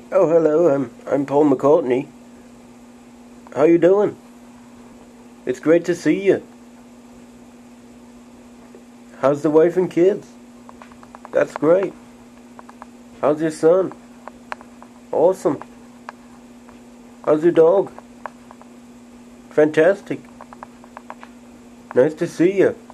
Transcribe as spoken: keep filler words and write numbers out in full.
Oh, hello. I'm I'm Paul McCartney. How you doing? It's great to see you. How's the wife and kids? That's great. How's your son? Awesome. How's your dog? Fantastic. Nice to see you.